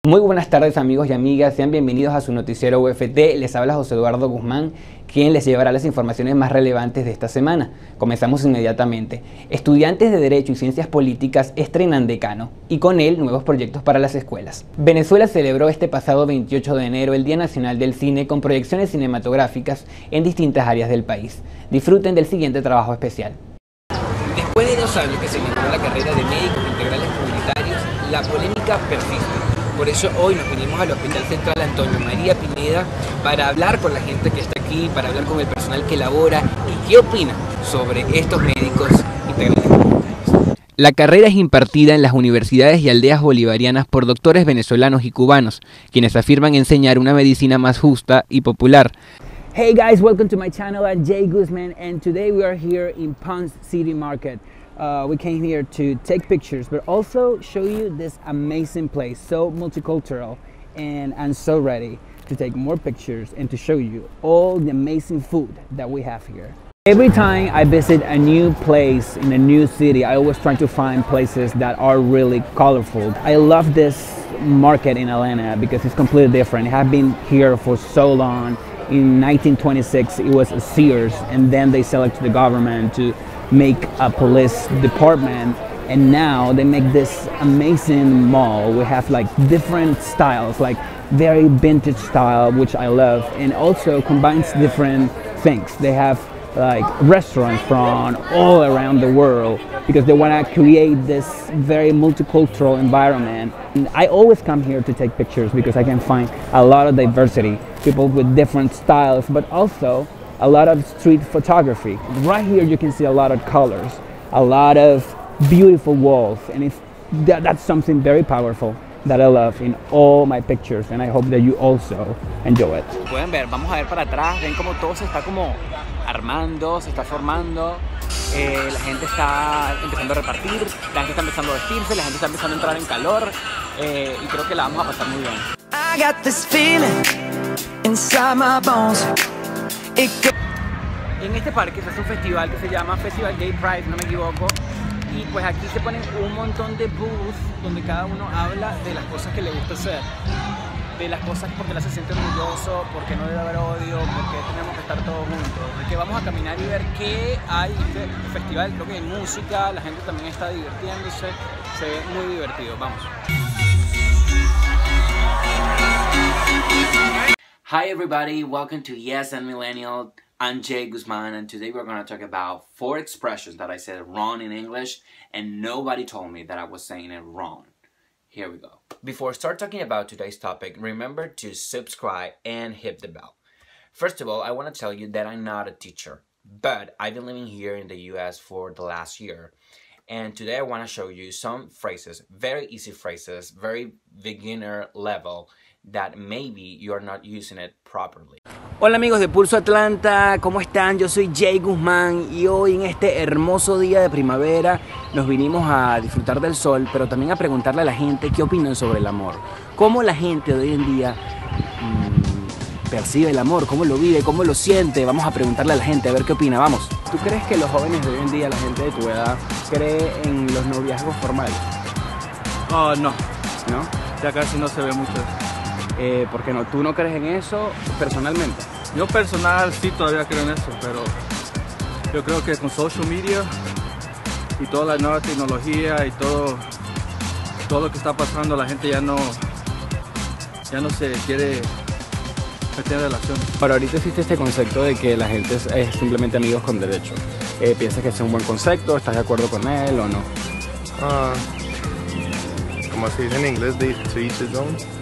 Muy buenas tardes amigos y amigas, sean bienvenidos a su noticiero UFT. Les habla José Eduardo Guzmán, quien les llevará las informaciones más relevantes de esta semana. Comenzamos inmediatamente. Estudiantes de Derecho y Ciencias Políticas estrenan decano y con él nuevos proyectos para las escuelas. Venezuela celebró este pasado 28 de enero el Día Nacional del Cine con proyecciones cinematográficas en distintas áreas del país. Disfruten del siguiente trabajo especial. Después de 2 años que se inició la carrera de médicos integrales comunitarios, la polémica persiste. Por eso hoy nos vinimos al Hospital Central Antonio María Pineda para hablar con la gente que está aquí, para hablar con el personal que labora y qué opina sobre estos médicos integrales comunitarios. La carrera es impartida en las universidades y aldeas bolivarianas por doctores venezolanos y cubanos, quienes afirman enseñar una medicina más justa y popular. Hey guys, welcome to my channel. I'm Jay Guzman and today we are here in Ponce City Market. We came here to take pictures but also show you this amazing place, so multicultural, and I'm so ready to take more pictures and to show you all the amazing food that we have here. Every time I visit a new place in a new city, I always try to find places that are really colorful. I love this market in Atlanta because it's completely different. I have been here for so long. In 1926, it was a Sears, and then they sell it to the government to make a police department, and now they make this amazing mall. We have like different styles, like very vintage style, which I love, and also combines different things. They have like restaurants from all around the world because they want to create this very multicultural environment. And I always come here to take pictures because I can find a lot of diversity, people with different styles, but also a lot of street photography. Right here you can see a lot of colors, a lot of beautiful walls, and that's something very powerful that I love in all my pictures, and I hope that you also enjoy it. Pueden ver, vamos a ver para atrás, ven como todo se está como armando, se está formando, la gente está empezando a repartir, la gente está empezando a vestirse, la gente está empezando a entrar en calor, y creo que la vamos a pasar muy bien. I got this feeling inside my bones. En este parque se hace un festival que se llama Festival Gay Pride, no me equivoco, y pues aquí se ponen un montón de booths donde cada uno habla de las cosas que le gusta hacer, de las cosas porque la se siente orgulloso, porque no debe haber odio, porque tenemos que estar todos juntos, de que vamos a caminar y ver qué hay en este festival. Creo que hay música, la gente también está divirtiéndose, se ve muy divertido, vamos. Hi everybody, welcome to Yes and Millennial. I'm Jay Guzman and today we're going to talk about 4 expressions that I said wrong in English and nobody told me that I was saying it wrong. Here we go. Before I start talking about today's topic, remember to subscribe and hit the bell. First of all, I want to tell you that I'm not a teacher, but I've been living here in the US for the last year. And today I want to show you some phrases, very easy phrases, very beginner level, that maybe you're not using it properly. Hola amigos de Pulso Atlanta, ¿cómo están? Yo soy Jay Guzmán y hoy en este hermoso día de primavera nos vinimos a disfrutar del sol, pero también a preguntarle a la gente qué opinan sobre el amor. Cómo la gente de hoy en día percibe el amor, cómo lo vive, cómo lo siente. Vamos a preguntarle a la gente a ver qué opina, vamos. ¿Tú crees que los jóvenes de hoy en día, la gente de tu edad, cree en los noviazgos formales? Oh, no, ¿No? ya casi no se ve mucho. ¿Por qué no? ¿Tú no crees en eso personalmente? Yo personal sí todavía creo en eso, pero yo creo que con social media y toda la nueva tecnología y todo lo que está pasando, la gente ya no se quiere meter en relaciones. Pero ahorita existe este concepto de que la gente es simplemente amigos con derecho. ¿Piensas que es un buen concepto? ¿Estás de acuerdo con él o no? Como se dice en inglés, to each his own.